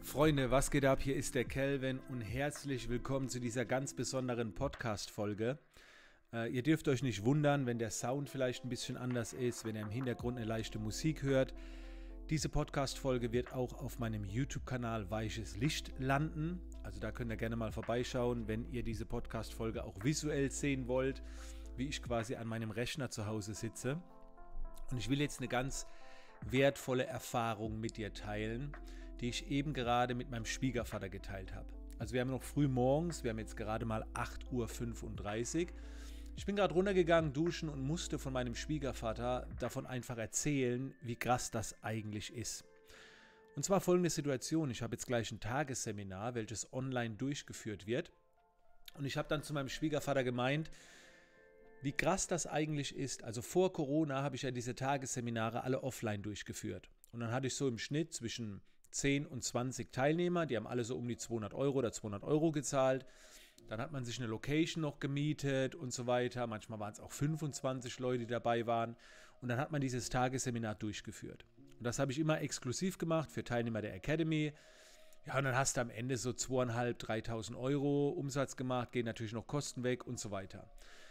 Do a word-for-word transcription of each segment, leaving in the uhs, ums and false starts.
Freunde, was geht ab? Hier ist der Kelvin und herzlich willkommen zu dieser ganz besonderen Podcast-Folge. Äh, ihr dürft euch nicht wundern, wenn der Sound vielleicht ein bisschen anders ist, wenn ihr im Hintergrund eine leichte Musik hört. Diese Podcast-Folge wird auch auf meinem YouTube-Kanal Weiches Licht landen. Also da könnt ihr gerne mal vorbeischauen, wenn ihr diese Podcast-Folge auch visuell sehen wollt, wie ich quasi an meinem Rechner zu Hause sitze. Und ich will jetzt eine ganz wertvolle Erfahrung mit dir teilen, die ich eben gerade mit meinem Schwiegervater geteilt habe. Also wir haben noch früh morgens, wir haben jetzt gerade mal acht Uhr fünfunddreißig. Ich bin gerade runtergegangen, duschen und musste von meinem Schwiegervater davon einfach erzählen, wie krass das eigentlich ist. Und zwar folgende Situation: Ich habe jetzt gleich ein Tagesseminar, welches online durchgeführt wird. Und ich habe dann zu meinem Schwiegervater gemeint, wie krass das eigentlich ist. Also vor Corona habe ich ja diese Tagesseminare alle offline durchgeführt. Und dann hatte ich so im Schnitt zwischen zehn und zwanzig Teilnehmer, die haben alle so um die zweihundert Euro oder zweihundert Euro gezahlt. Dann hat man sich eine Location noch gemietet und so weiter. Manchmal waren es auch fünfundzwanzig Leute, die dabei waren. Und dann hat man dieses Tagesseminar durchgeführt. Und das habe ich immer exklusiv gemacht für Teilnehmer der Academy. Ja, und dann hast du am Ende so zweitausendfünfhundert, dreitausend Euro Umsatz gemacht, gehen natürlich noch Kosten weg und so weiter.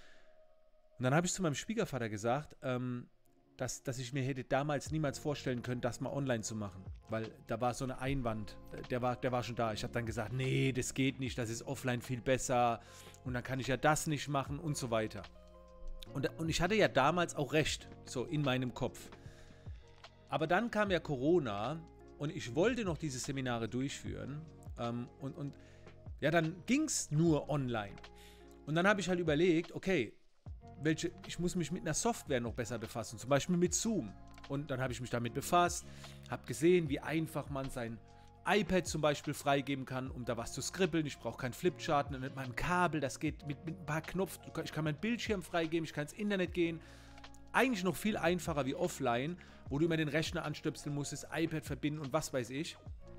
Und dann habe ich zu meinem Schwiegervater gesagt, ähm, dass, dass ich mir hätte damals niemals vorstellen können, das mal online zu machen. Weil da war so eine Einwand, der war, der war schon da. Ich habe dann gesagt, nee, das geht nicht, das ist offline viel besser und dann kann ich ja das nicht machen und so weiter. Und, und ich hatte ja damals auch recht, so in meinem Kopf. Aber dann kam ja Corona und ich wollte noch diese Seminare durchführen ähm, und, und ja, dann ging es nur online. Und dann habe ich halt überlegt, okay, Welche, ich muss mich mit einer Software noch besser befassen, zum Beispiel mit Zoom. Und dann habe ich mich damit befasst, habe gesehen, wie einfach man sein iPad zum Beispiel freigeben kann, um da was zu skribbeln. Ich brauche keinen Flipchart mit meinem Kabel, das geht mit, mit ein paar Knopf. Ich kann meinen Bildschirm freigeben, ich kann ins Internet gehen. Eigentlich noch viel einfacher wie offline, wo du immer den Rechner anstöpseln musst, das iPad verbinden und was weiß ich.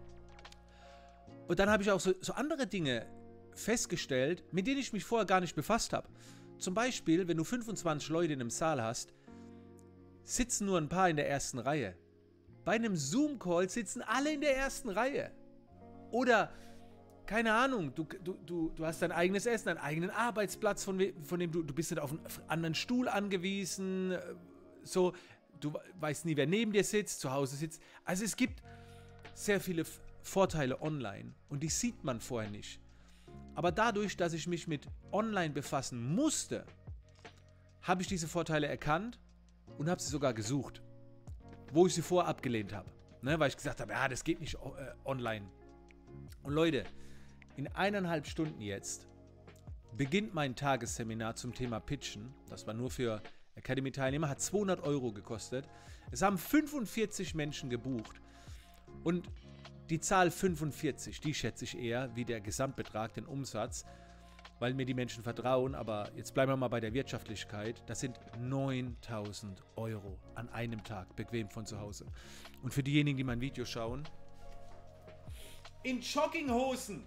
Und dann habe ich auch so, so andere Dinge festgestellt, mit denen ich mich vorher gar nicht befasst habe. Zum Beispiel, wenn du fünfundzwanzig Leute in einem Saal hast, sitzen nur ein paar in der ersten Reihe. Bei einem Zoom-Call sitzen alle in der ersten Reihe. Oder, keine Ahnung, du, du, du, du hast dein eigenes Essen, deinen eigenen Arbeitsplatz, von, von dem du, du bist nicht auf einen anderen Stuhl angewiesen. So, du weißt nie, wer neben dir sitzt, zu Hause sitzt. Also es gibt sehr viele Vorteile online und die sieht man vorher nicht. Aber dadurch, dass ich mich mit Online befassen musste, habe ich diese Vorteile erkannt und habe sie sogar gesucht, wo ich sie vorher abgelehnt habe. Ne, weil ich gesagt habe, ja, das geht nicht äh, online. Und Leute, in eineinhalb Stunden jetzt beginnt mein Tagesseminar zum Thema Pitchen. Das war nur für Academy-Teilnehmer, hat zweihundert Euro gekostet. Es haben fünfundvierzig Menschen gebucht und die Zahl fünfundvierzig, die schätze ich eher wie der Gesamtbetrag, den Umsatz, weil mir die Menschen vertrauen. Aber jetzt bleiben wir mal bei der Wirtschaftlichkeit. Das sind neuntausend Euro an einem Tag, bequem von zu Hause. Und für diejenigen, die mein Video schauen, in Jogginghosen.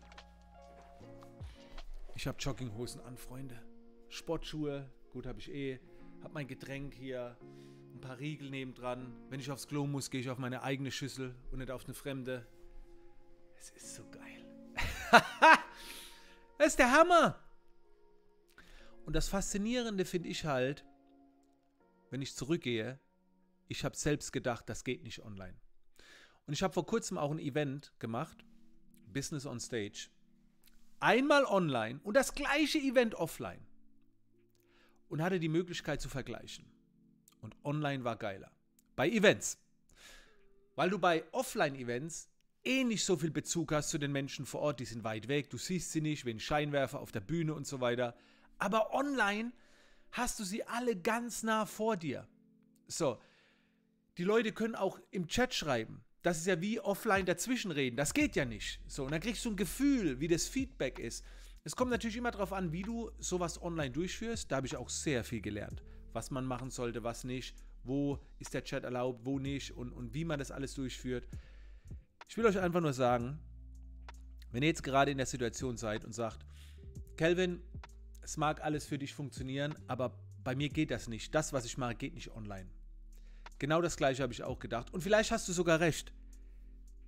Ich habe Jogginghosen an, Freunde. Sportschuhe, gut, habe ich eh. Habe mein Getränk hier, ein paar Riegel nebendran. Wenn ich aufs Klo muss, gehe ich auf meine eigene Schüssel und nicht auf eine fremde. Es ist so geil. Das ist der Hammer. Und das Faszinierende finde ich halt, wenn ich zurückgehe, ich habe selbst gedacht, das geht nicht online. Und ich habe vor kurzem auch ein Event gemacht, Business on Stage. Einmal online und das gleiche Event offline. Und hatte die Möglichkeit zu vergleichen. Und online war geiler. Bei Events. Weil du bei Offline-Events eh nicht so viel Bezug hast zu den Menschen vor Ort, die sind weit weg, du siehst sie nicht, wegen Scheinwerfer auf der Bühne und so weiter. Aber online hast du sie alle ganz nah vor dir. So, die Leute können auch im Chat schreiben. Das ist ja wie offline dazwischenreden. Das geht ja nicht. So, und dann kriegst du ein Gefühl, wie das Feedback ist. Es kommt natürlich immer darauf an, wie du sowas online durchführst. Da habe ich auch sehr viel gelernt, was man machen sollte, was nicht, wo ist der Chat erlaubt, wo nicht und, und wie man das alles durchführt. Ich will euch einfach nur sagen, wenn ihr jetzt gerade in der Situation seid und sagt, Kelvin, es mag alles für dich funktionieren, aber bei mir geht das nicht. Das, was ich mache, geht nicht online. Genau das Gleiche habe ich auch gedacht. Und vielleicht hast du sogar recht.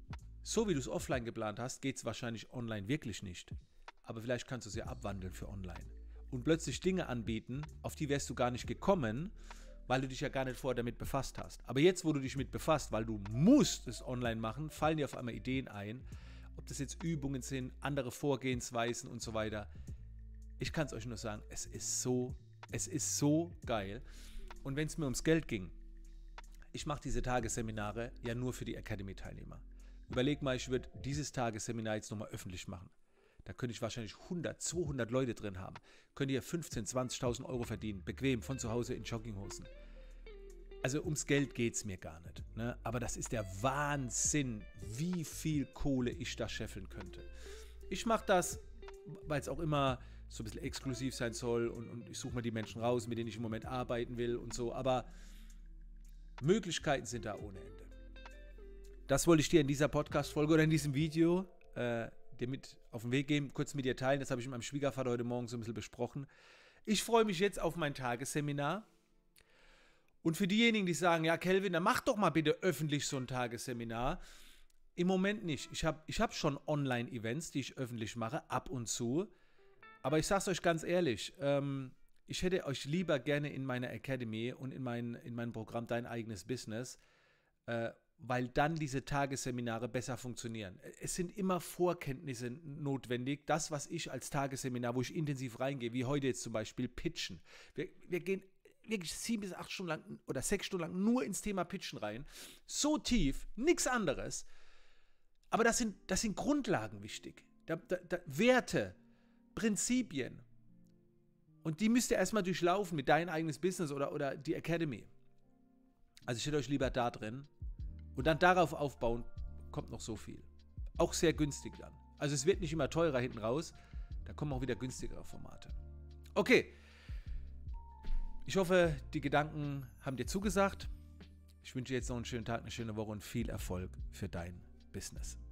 so wie du es offline geplant hast, geht es wahrscheinlich online wirklich nicht. Aber vielleicht kannst du es ja abwandeln für online. Und plötzlich Dinge anbieten, auf die wärst du gar nicht gekommen, weil du dich ja gar nicht vorher damit befasst hast. Aber jetzt, wo du dich mit befasst, weil du musst es online machen, fallen dir auf einmal Ideen ein, ob das jetzt Übungen sind, andere Vorgehensweisen und so weiter. Ich kann es euch nur sagen, es ist so, es ist so geil. Und wenn es mir ums Geld ging, ich mache diese Tagesseminare ja nur für die Academy-Teilnehmer. Überleg mal, ich würde dieses Tagesseminar jetzt nochmal öffentlich machen. Da könnte ich wahrscheinlich hundert, zweihundert Leute drin haben. Könnt ihr fünfzehntausend, zwanzigtausend Euro verdienen, bequem von zu Hause in Jogginghosen. Also ums Geld geht es mir gar nicht. Ne? Aber das ist der Wahnsinn, wie viel Kohle ich da scheffeln könnte. Ich mache das, weil es auch immer so ein bisschen exklusiv sein soll und, und ich suche mir die Menschen raus, mit denen ich im Moment arbeiten will und so. Aber Möglichkeiten sind da ohne Ende. Das wollte ich dir in dieser Podcast-Folge oder in diesem Video äh, dir mit auf den Weg geben, kurz mit dir teilen. Das habe ich mit meinem Schwiegervater heute Morgen so ein bisschen besprochen. Ich freue mich jetzt auf mein Tagesseminar. Und für diejenigen, die sagen, ja Kelvin, dann mach doch mal bitte öffentlich so ein Tagesseminar. Im Moment nicht. Ich habe ich hab schon Online-Events, die ich öffentlich mache, ab und zu. Aber ich sage es euch ganz ehrlich, ähm, ich hätte euch lieber gerne in meiner Academy und in, mein, in meinem Programm Dein eigenes Business, äh, weil dann diese Tagesseminare besser funktionieren. Es sind immer Vorkenntnisse notwendig. Das, was ich als Tagesseminar, wo ich intensiv reingehe, wie heute jetzt zum Beispiel, Pitchen. Wir, wir gehen wirklich sieben bis acht Stunden lang oder sechs Stunden lang nur ins Thema Pitchen rein. So tief, nichts anderes. Aber das sind, das sind Grundlagen wichtig. Da, da, da, Werte, Prinzipien. Und die müsst ihr erstmal durchlaufen mit dein eigenes Business oder, oder die Academy. Also ich hätte euch lieber da drin. Und dann darauf aufbauen, kommt noch so viel. Auch sehr günstig dann. Also es wird nicht immer teurer hinten raus. Da kommen auch wieder günstigere Formate. Okay. Ich hoffe, die Gedanken haben dir zugesagt. Ich wünsche dir jetzt noch einen schönen Tag, eine schöne Woche und viel Erfolg für dein Business.